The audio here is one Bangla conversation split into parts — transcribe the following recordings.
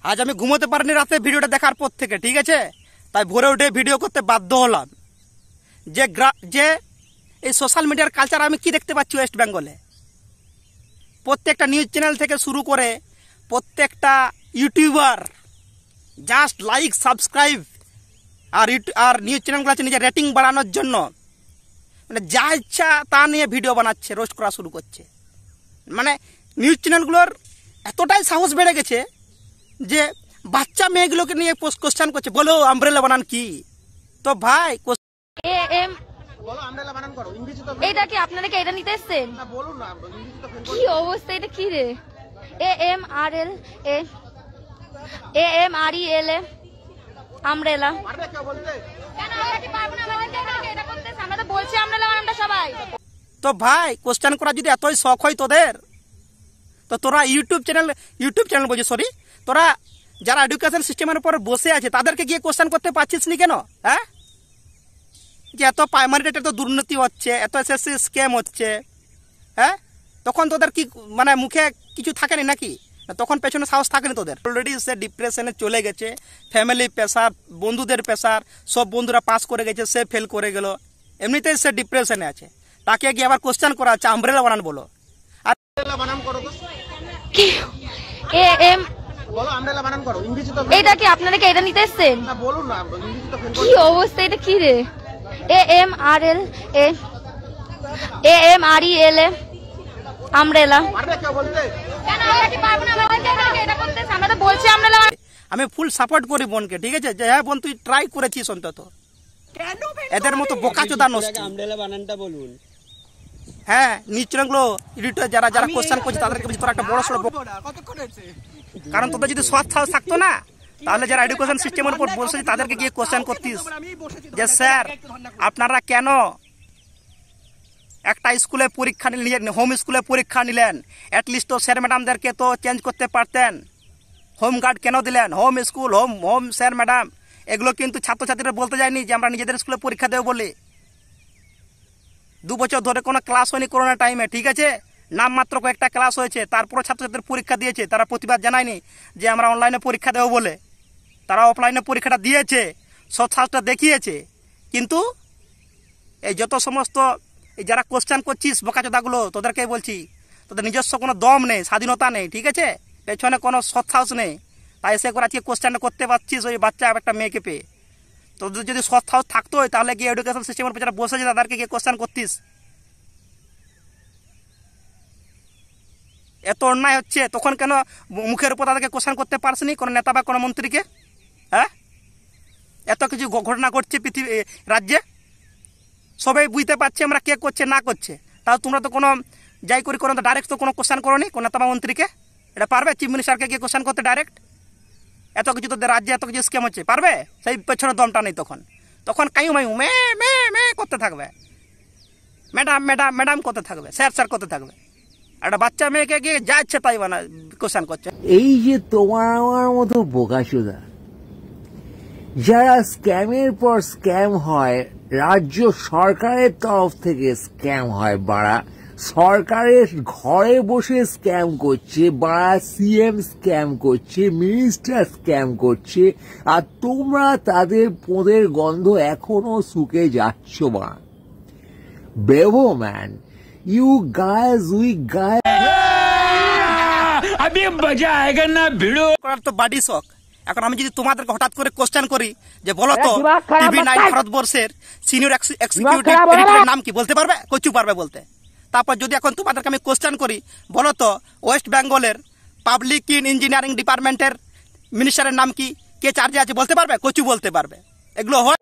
আজ আমি ঘুমোতে পারিনি রাতে ভিডিওটা দেখার পর থেকে, ঠিক আছে? তাই ভোরে উঠে ভিডিও করতে বাধ্য হলাম। যে এই সোশ্যাল মিডিয়ার কালচার আমি কি দেখতে পাচ্ছি ওয়েস্ট বেঙ্গলে, প্রত্যেকটা নিউজ চ্যানেল থেকে শুরু করে প্রত্যেকটা ইউটিউবার জাস্ট লাইক সাবস্ক্রাইব আর নিউজ চ্যানেলগুলো আছে নিজের রেটিং বাড়ানোর জন্য, মানে যা ইচ্ছা তা নিয়ে ভিডিও বানাচ্ছে, রোস্ট করা শুরু করছে। মানে নিউজ চ্যানেলগুলোর এতটাই সাহস বেড়ে গেছে যে বাচ্চা মেয়েগুলোকে নিয়ে কোশ্চেন করছে, বলো আমব্রেলা বানান কি? তো ভাই এটা কি আপনারা কি এটা নিতে এসেছেন? কি অবস্থা, এটা কি রে? AMREL umbrella. তো ভাই কোশ্চেন করা যদি এতই শখ হয় তোদের, তো তোরা ইউটিউব চ্যানেল বলছি সরি, তোরা যারা এডুকেশন সিস্টেমের উপর বসে আছে তাদেরকে গিয়ে কোশ্চেন করতে পারছিস নি কেন? হ্যাঁ, যে এত প্রাইমারি রেটে তো দুর্নীতি হচ্ছে, এত SSC স্ক্যাম হচ্ছে, হ্যাঁ, তখন তোদের কি মানে মুখে কিছু থাকেনি নাকি? তখন পেছনে সাহস থাকেনি তোদের? অলরেডি সে ডিপ্রেশনে চলে গেছে, ফ্যামিলি প্রেসার, বন্ধুদের প্রেসার, সব বন্ধুরা পাস করে গেছে, সে ফেল করে গেল, এমনিতেই সে ডিপ্রেশনে আছে, তাকে গিয়ে আবার কোশ্চেন করা আছে আমব্রেলা বানান বলো। আর বানান করো তো কি এটা কি আপনারা কি এটা নিতে এসেছেন? বলুন না, কি অবস্থা, এটা কি রে? AMREL umbrella. আমি ফুল সাপোর্ট করি বোনকে, ঠিক আছে? যে হ্যাঁ বোন তুই ট্রাই করেছিস অন্তত, এদের মতো বোকাচোদা নষ্ট আমব্রেলা বানানটা বলুন। হ্যাঁ, নিচগুলো এডিটর যারা কোশ্চেন করছে তাদেরকে বলছি তোরা একটা বড় সড়ো, কারণ তোদের যদি সৎ সাহস থাকতো না তাহলে যারা এডুকেশন সিস্টেমের উপর বসে তাদেরকে গিয়ে কোশ্চেন করতিস যে স্যার আপনারা কেন একটা স্কুলে পরীক্ষা নিলেন, হোম স্কুলে পরীক্ষা নিলেন, অ্যাটলিস্ট তো স্যার ম্যাডামদেরকে তো চেঞ্জ করতে পারতেন, হোম গার্ড কেন দিলেন? Home school home sir madam এগুলো কিন্তু ছাত্রছাত্রীরা বলতে যায়নি যে আমরা নিজেদের স্কুলে পরীক্ষা দেবো বলে। 2 বছর ধরে কোনো ক্লাস হয়নি করোনা টাইমে, ঠিক আছে? নামমাত্র কয়েকটা ক্লাস হয়েছে, তারপরও ছাত্রছাত্রীদের পরীক্ষা দিয়েছে, তারা প্রতিবাদ জানায়নি যে আমরা অনলাইনে পরীক্ষা দেবো বলে, তারা অফলাইনে পরীক্ষাটা দিয়েছে, সৎসাহসটা দেখিয়েছে। কিন্তু এই যত সমস্ত এই যারা কোশ্চেন করছিস বোকাচোদাগুলো, তোদেরকে বলছি তোদের নিজস্ব কোনো দম নেই, স্বাধীনতা নেই, ঠিক আছে? পেছনে কোনো সৎসাহস নেই, তাই এসে করে আজকে কোশ্চেনটা করতে পারছিস ওই বাচ্চা একটা মেয়েকে পেয়ে। তোদের যদি সৎসাহস থাকতো তাহলে গিয়ে এডুকেশন সিস্টেমের উপর যারা বসেছে তাদেরকে গিয়ে কোশ্চেন করতিস। এত অন্যায় হচ্ছে তখন কেন মুখের উপর তাদেরকে কোশ্চেন করতে পারসনি কোনো নেতা বা কোনো মন্ত্রীকে? হ্যাঁ, এত কিছু ঘটনা ঘটছে পৃথিবী রাজ্যে, সবাই বুঝতে পারছে আমরা কে করছে না করছে, তাও তোমরা তো কোনো যাই করি করো ডাইরেক্ট তো কোনো কোশ্চেন করো নি কোনো নেতা বা মন্ত্রীকে। এটা পারবে চিফ মিনিস্টারকে গিয়ে কোশ্চেন করতে ডাইরেক্ট? এত কিছু তোদের রাজ্যে এত কিছু স্ক্যাম হচ্ছে, পারবে? সেই পেছনে দমটা নেই, তখন কাইউ মাইউ মে মে মে করতে থাকবে, ম্যাডাম ম্যাডাম ম্যাডাম করতে থাকবে, স্যার করতে থাকবে। একটা বাচ্চা মেয়েকে গিয়ে যা ইচ্ছে তাই কোশ্চেন করছে। এই যে তোমার আমার মতো বোকাচোদা যারা স্ক্যামের পর স্ক্যাম হয়, রাজ্য সরকারের তরফ থেকে স্ক্যাম হয়, বাড়া সরকারের ঘরে বসে স্ক্যাম করছে, বাড়া CM স্ক্যাম করছে, মিনিস্টার স্ক্যাম করছে, আর তোমরা তাদের পোদের গন্ধ এখনো শুকে যাচ্ছ। বা bravo man, you guys, we guys, अभी मजा आएगा ना भिड़ो করার তো বাডি শখ। এখন আমি যদি তোমাদেরকে হঠাৎ করে কোশ্চেন করি যে বলো তো TV9 ভারতবর্ষের সিনিয়র এক্সিকিউটিভ এডিটরের নাম কি, বলতে পারবে? কচু পারবে বলতে। তারপর যদি এখন তোমাদেরকে আমি কোশ্চেন করি বলো তো ওয়েস্ট বেঙ্গলের পাবলিক ইঞ্জিনিয়ারিং ডিপার্টমেন্টের মিনিস্টারের নাম কি, কে চার্জে আছে, বলতে পারবে? কচু বলতে পারবে। এগুলো হয়,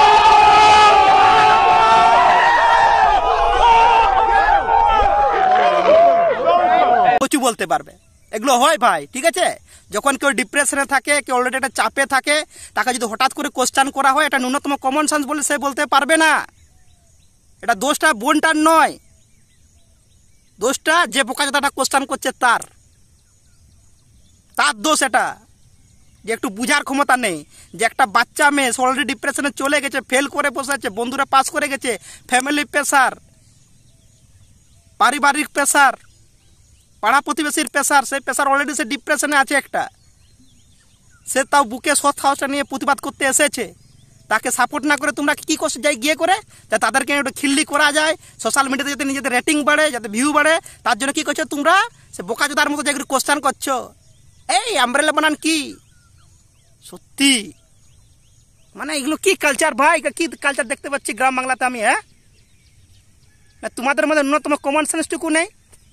কচু বলতে পারবে, এগুলো হয় ভাই, ঠিক আছে? যখন কেউ ডিপ্রেশনে থাকে, কেউ অলরেডি একটা চাপে থাকে, তাকে যদি হঠাৎ করে কোশ্চেন করা হয়, এটা ন্যূনতম কমন সেন্স বলে সে বলতে পারবে না। এটা দোষটা বোনটার নয়, দোষটা যে বোকাচোদাটা কোশ্চেন করছে তার দোষ। এটা যে একটু বুঝার ক্ষমতা নেই, যে একটা বাচ্চা মেয়ে অলরেডি ডিপ্রেশনে চলে গেছে, ফেল করে বসে আছে, বন্ধুরা পাস করে গেছে, ফ্যামিলি প্রেসার, পারিবারিক প্রেসার, পাড়া প্রতিবেশীর প্রেসার, সেই প্রেসার অলরেডি সে ডিপ্রেশনে আছে একটা, সে তাও বুকে সৎ সাহসটা নিয়ে প্রতিবাদ করতে এসেছে, তাকে সাপোর্ট না করে তোমরা কি করছো যাই গিয়ে করে, যাতে তাদেরকে একটু খিল্লি করা যায়, সোশ্যাল মিডিয়াতে যাতে নিজেদের রেটিং বাড়ে, যাতে ভিউ বাড়ে, তার জন্য কি করছো তোমরা সে বোকাচোদার মতো যে কোশ্চেন করছো। এই আমব্রেলা বানান কি সত্যি, মানে এগুলো কি কালচার ভাই, কি কালচার দেখতে পাচ্ছি গ্রাম বাংলাতে আমি। হ্যাঁ, না তোমাদের মধ্যে ন্যূনতম কমন সেন্সটুকু নেই,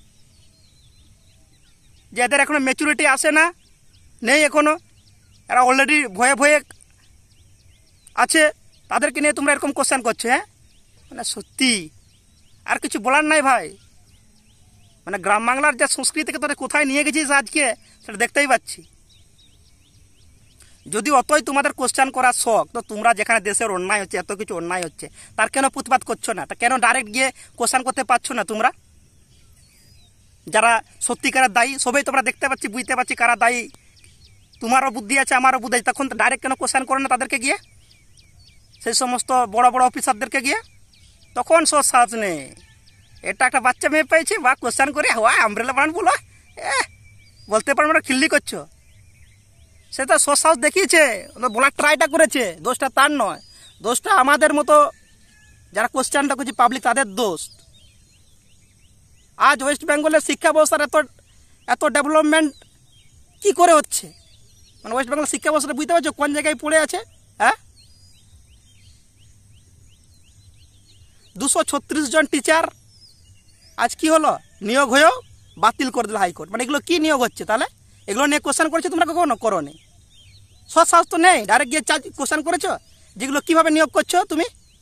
যে এদের এখনো ম্যাচুরিটি আসে না, নেই এখনো, এরা অলরেডি ভয়ে ভয়ে আছে, তাদেরকে নিয়ে তোমরা এরকম কোশ্চেন করছো। হ্যাঁ, মানে সত্যি আর কিছু বলার নাই ভাই। মানে গ্রাম বাংলার যে সংস্কৃতিকে তোরা কোথায় নিয়ে গেছিস আজকে সেটা দেখতেই পাচ্ছি। যদি অতই তোমাদের কোশ্চেন করার শখ, তো তোমরা যেখানে দেশের অন্যায় হচ্ছে, এত কিছু অন্যায় হচ্ছে, তার কেন প্রতিবাদ করছো না? তা কেন ডাইরেক্ট গিয়ে কোশ্চেন করতে পারছো না তোমরা? যারা সত্যিকারের দায়ী সবাই তোমরা দেখতে পাচ্ছি, বুঝতে পারছি কারা দায়ী, তোমারও বুদ্ধি আছে আমারও বুদ্ধি আছে, তখন ডাইরেক্ট কেন কোশ্চেন করো না তাদেরকে গিয়ে, সেই সমস্ত বড় বড় অফিসারদেরকে গিয়ে? তখন সব সাহস নেই, এটা একটা বাচ্চা মেয়ে পেয়েছি বা কোশ্চেন করে হওয়া আমব্রেলা বানান বলো, বলতে পারবো না, খিল্লি করছো। সে তো সাহস দেখিয়েছে, বলার ট্রাইটা করেছে, দোষটা তার নয়, দোষটা আমাদের মতো যারা কোশ্চেনটা করছি পাবলিক, তাদের দোষ। আজ ওয়েস্ট বেঙ্গলের শিক্ষা ব্যবস্থার এত ডেভেলপমেন্ট কি করে হচ্ছে? মানে ওয়েস্ট বেঙ্গলের শিক্ষা ব্যবস্থাটা বুঝতে পারছো কোন জায়গায় পড়ে আছে? হ্যাঁ, 236 জন টিচার আজ কি হলো, নিয়োগ হয়েও বাতিল করে দিল হাইকোর্ট। মানে এগুলো কি নিয়োগ হচ্ছে তাহলে? এগুলো নিয়ে কোশ্চেন করেছো তোমরা কখনো? করো নি, সৎ সাহস তো নেই, ডাইরেক্ট গিয়ে কোশ্চেন করেছো যেগুলো কিভাবে নিয়োগ করছো তুমি?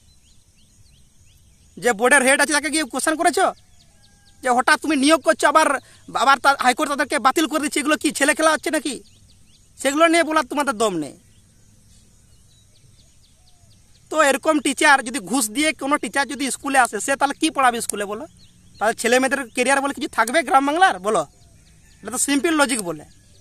যে বোর্ডের হেড আছে তাকে গিয়ে কোশ্চেন করেছো যে হঠাৎ তুমি নিয়োগ করছো, আবার হাইকোর্ট তাদেরকে বাতিল করে দিচ্ছে, এগুলো কি ছেলে খেলা হচ্ছে নাকি? সেগুলো নিয়ে বলার তোমাদের দম নেই। তো এরকম টিচার যদি ঘুষ দিয়ে কোনো টিচার যদি স্কুলে আসে, সে তাহলে কি পড়াবে স্কুলে বলো? তাহলে ছেলে মেয়েদের কেরিয়ার বলে কিছু থাকবে গ্রাম বাংলার? বলো, এটা তো সিম্পল লজিক বলে।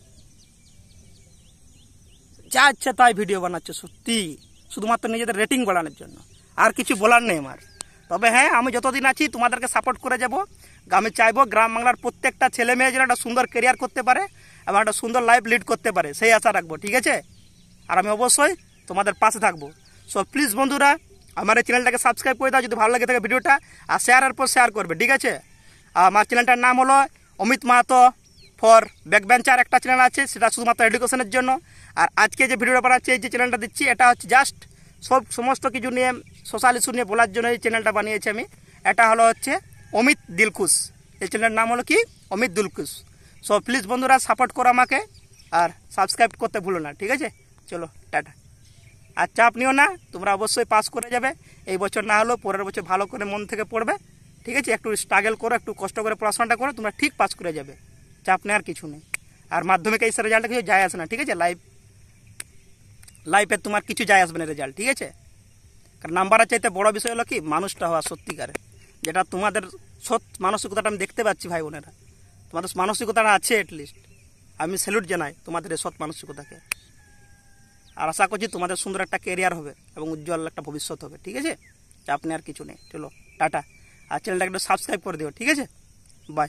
যা ইচ্ছে তাই ভিডিও বানাচ্ছে সত্যি, শুধুমাত্র নিজেদের রেটিং বাড়ানোর জন্য, আর কিছু বলার নেই আমার। তবে হ্যাঁ, আমি যতদিন আছি তোমাদেরকে সাপোর্ট করে যাব। আমি চাইবো গ্রাম বাংলার প্রত্যেকটা ছেলে মেয়ে যেন একটা সুন্দর কেরিয়ার করতে পারে এবং একটা সুন্দর লাইফ লিড করতে পারে, সেই আশা রাখবো, ঠিক আছে? আর আমি অবশ্যই তোমাদের পাশে থাকবো। সো প্লিজ বন্ধুরা, আমার এই চ্যানেলটাকে সাবস্ক্রাইব করে দাও যদি ভালো লাগে থাকে ভিডিওটা, আর শেয়ারের পর শেয়ার করবে, ঠিক আছে? আমার চ্যানেলটার নাম হলো অমিত মাহাতো ফর ব্যাকবেঞ্চার, একটা চ্যানেল আছে, সেটা শুধুমাত্র এডুকেশনের জন্য। আর আজকে যে ভিডিওটা বানাচ্ছি, এই যে চ্যানেলটা দিচ্ছি, এটা হচ্ছে জাস্ট সমস্ত কিছু নিয়ে, সোশ্যাল ইস্যু নিয়ে বলার জন্য এই চ্যানেলটা বানিয়েছি আমি। এটা হলো হচ্ছে অমিত দিলখুশ, এই চ্যানেলের নাম হলো কি অমিত দিলখুশ। সো প্লিজ বন্ধুরা সাপোর্ট করো আমাকে, আর সাবস্ক্রাইব করতে ভুলো না, ঠিক আছে? চলো টাটা। আর চাপ নিও না, তোমরা অবশ্যই পাস করে যাবে, এই বছর না হলেও পরের বছর ভালো করে মন থেকে পড়বে, ঠিক আছে? একটু স্ট্রাগল করো, একটু কষ্ট করে পড়াশোনাটা করো, তোমরা ঠিক পাস করে যাবে, চাপ নেওয়ার কিছু নেই। আর মাধ্যমিক এই রেজাল্টটা কিছু যায় আসে না, ঠিক আছে? লাইফে তোমার কিছু যায় আসবে না রেজাল্ট, ঠিক আছে? কারণ নাম্বারের চাইতে বড় বিষয় হলো কি মানুষটা হওয়া সত্যিকারের, যেটা তোমাদের সৎ মানসিকতাটা আমি দেখতে পাচ্ছি ভাই বোনেরা, তোমাদের মানসিকতাটা আছে, অ্যাটলিস্ট আমি স্যালুট জানাই তোমাদের এই সৎ মানসিকতাকে। আর আশা করছি তোমাদের সুন্দর একটা ক্যারিয়ার হবে এবং উজ্জ্বল একটা ভবিষ্যৎ হবে, ঠিক আছে? চাপ নেওয়ার কিছু নেই। চলো টাটা, আর চ্যানেলটাকে একটু সাবস্ক্রাইব করে দিও, ঠিক আছে? বাই।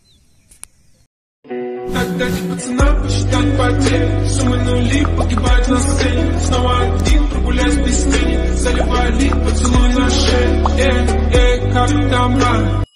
Отдать пацана, посчитать потери, суммы нули, погибать на сцене. Снова один, прогуляюсь без тени, заливай лик, поцелуй на шее. Как там рано?